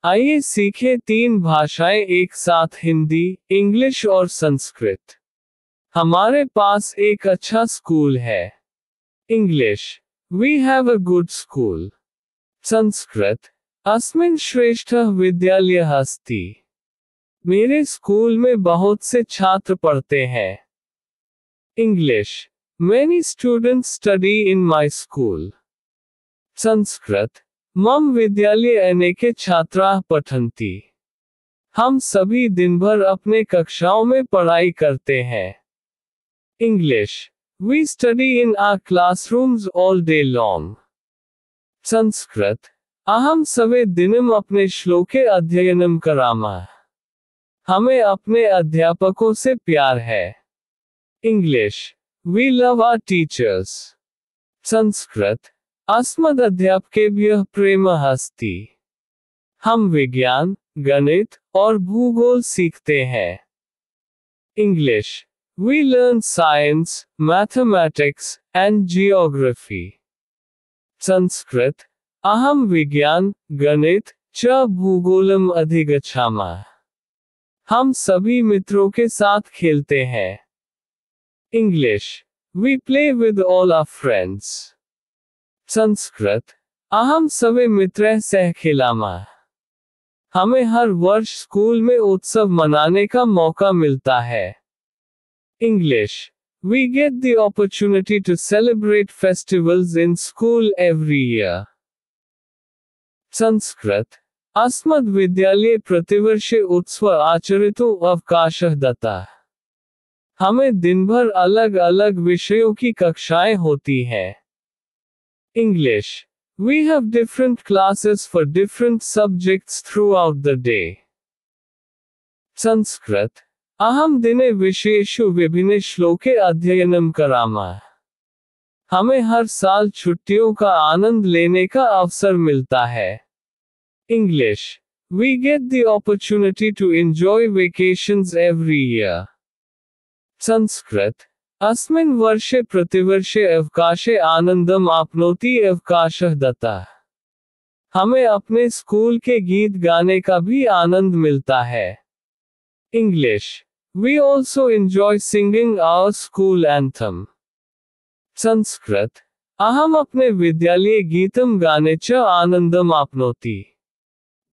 आइए सीखें 3 भाषाएं एक साथ, हिंदी, इंग्लिश और संस्कृत। हमारे पास एक अच्छा स्कूल है। English, we have a good school. Sanskrit, अस्मिन् श्रेष्ठः विद्यालयः अस्ति। मेरे स्कूल में बहुत से छात्र पढ़ते हैं। English, many students study in my school. Sanskrit, मम विद्यालये अनेके छात्राः पठन्ति। हम सभी दिन भर अपने कक्षाओं में पढ़ाई करते हैं। English, we study in our classrooms all day long. Sanskrit, अहं सवे दिनम अपने श्लोके अध्ययनम करामः। हमें अपने अध्यापकों से प्यार है। English, we love our teachers. Sanskrit, अस्मदध्यापकेभ्यः प्रेमः अस्ति। हम विज्ञान, गणित और भूगोल सीखते हैं। English, we learn science, mathematics, and geography. Sanskrit, अहं विज्ञान, गणित च भूगोलम अधिगच्छामः। हम सभी मित्रों के साथ खेलते हैं। English, we play with all our friends. Sanskrit, अहं सवे मित्रैः सह खेलामः। हमें हर वर्ष स्कूल में उत्सव मनाने का मौका मिलता है। English, we get the opportunity to celebrate festivals in school every year. Sanskrit, अस्मद् विद्यालये प्रतिवर्षे उत्सव आचरितुं अवकाशः दत्तः। हमें दिन भर अलग अलग विषयों की कक्षाएं होती हैं। English, we have different classes for different subjects throughout the day. Sanskrit, अहं दिने विषयेषु विभिन्न श्लोके अध्ययनम करामः। हमें हर साल छुट्टियों का आनंद लेने का अवसर मिलता है। English, we get the opportunity to enjoy vacations every year. Sanskrit, अस्मिन् वर्षे प्रतिवर्षे अवकाशे आनंदम आपनोति अवकाशः दत्तः। हमें अपने स्कूल के गीत गाने का भी आनंद मिलता है। English, we also enjoy singing our school anthem. Sanskrit, अहम अपने विद्यालय गीतम गाने च आनंदम आपनोति।